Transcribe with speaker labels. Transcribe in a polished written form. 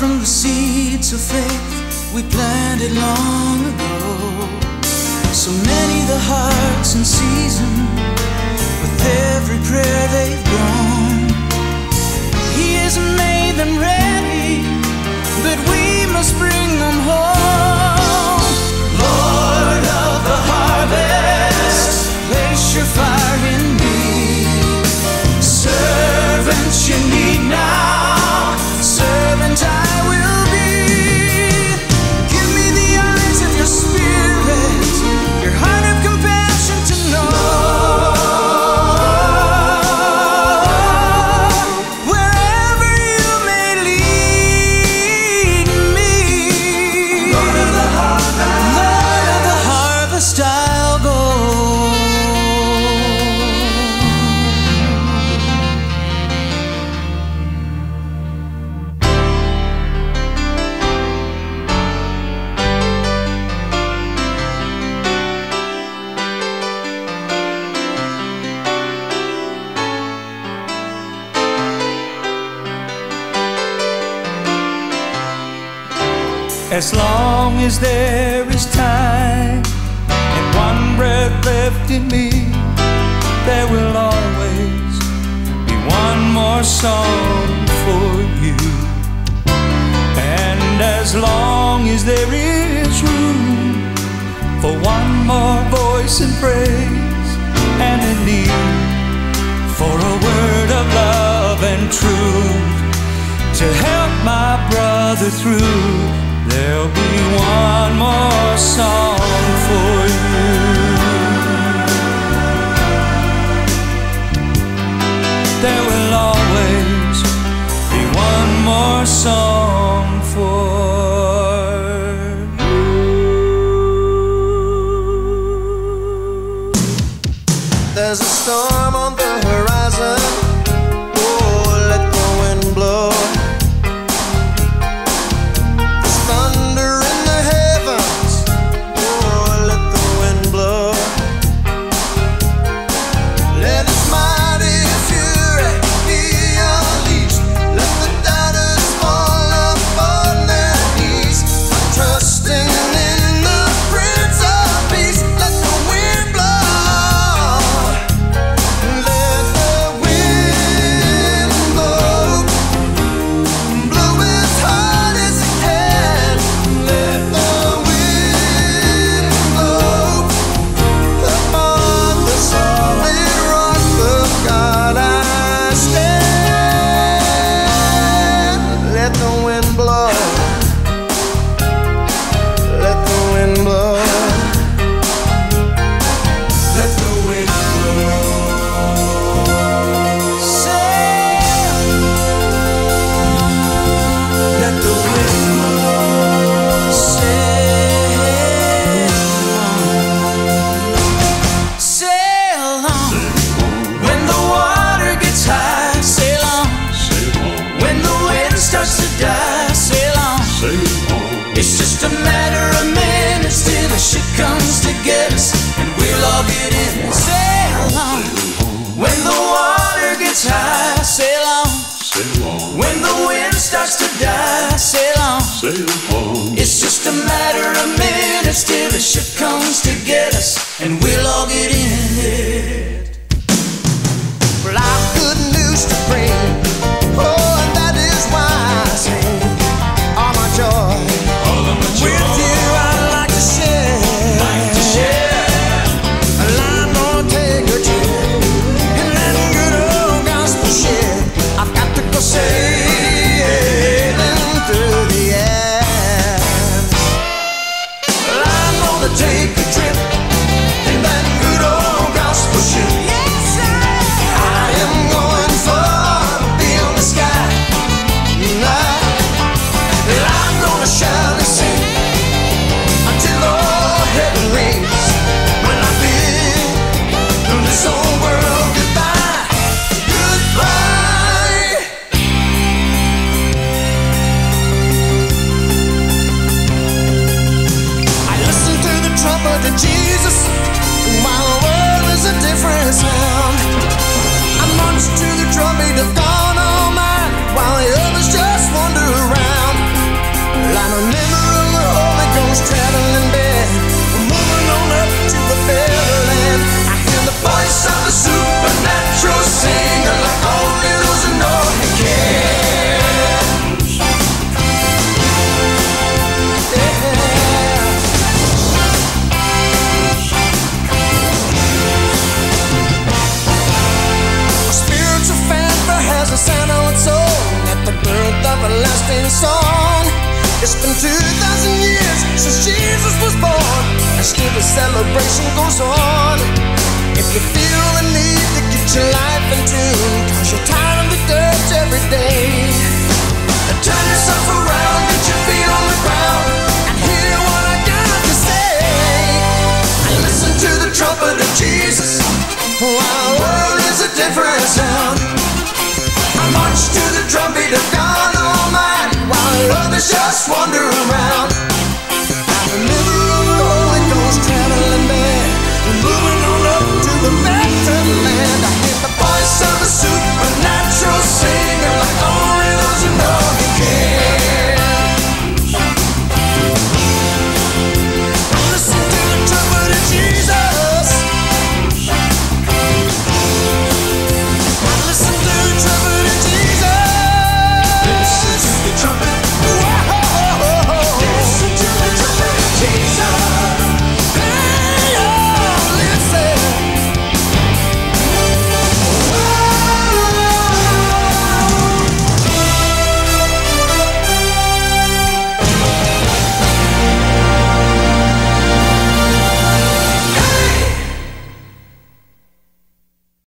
Speaker 1: from the seeds of faith we planted long ago. So many the hearts in season, with every prayer they've grown. He has made them ready, but we must bring them home. Lord of the harvest, place your fire in me. Servant you need now, servant I will be. Give me the eyes of your spirit, your heart of compassion to know. Wherever you may lead me, Lord of the harvest, I'll go.
Speaker 2: As long as there is time and one breath left in me, there will always be one more song for you. And as long as there is room for one more voice in praise and a need for a word of love and truth to help my brother through, there'll be one more song for you. There will always be one more song for you.
Speaker 3: There's a storm on the horizon. Oh, let the wind blow.
Speaker 1: It's just a matter of minutes till the ship comes to get us, and we'll all get in. Sail on. When the water gets high, sail on. When the wind starts to die, sail on. It's just a matter of minutes till the ship comes to get us, and we'll all get in it.
Speaker 3: Well, I've good news to bring. Oh, and that is why I sing. All my joy. With you I'd like to share. And I'm gonna take a trip and that good old gospel shit. I've got to go sailing through the air. Well, I'm gonna take a trip still the celebration goes on. If you feel the need to get your life in tune, 'cause you're tired of the dirt every day, turn yourself around, get your feet on the ground, and hear what I got to say. And listen to the trumpet of Jesus. Our world is a different sound. I march to the drumbeat of God Almighty, while others just wander around.